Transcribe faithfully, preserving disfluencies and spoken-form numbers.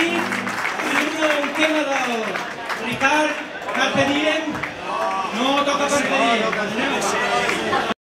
aquí tenim un tema del Ricard Carpe Diem. No toca Carpe Diem.